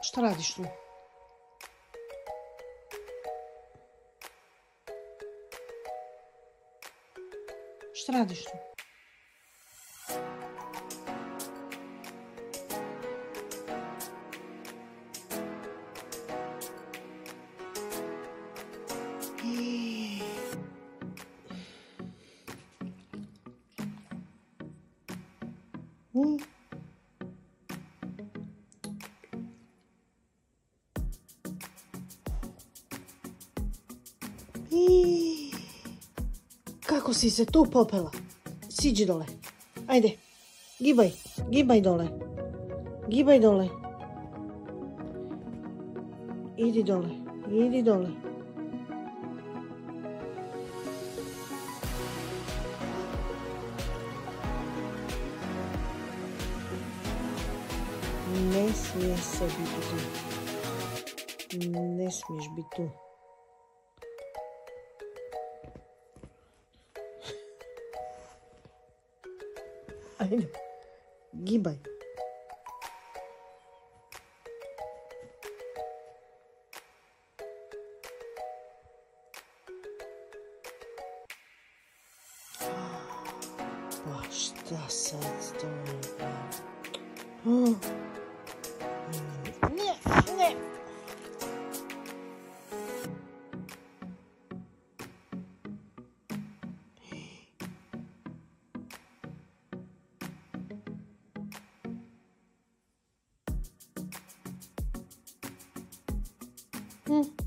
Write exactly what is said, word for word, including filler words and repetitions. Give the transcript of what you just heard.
Šta radiš tu? Šta radiš tu? Mm. I... Kako si se tu popela? Siđi dole. Ajde. Gibaj. Gibaj dole. Gibaj dole. Idi dole. Idi dole. Ne smije se biti tu. Ne smiješ biti tu. Ajde. Gibaj. Pa šta sad to? Oh. Ne, ne. Hmm.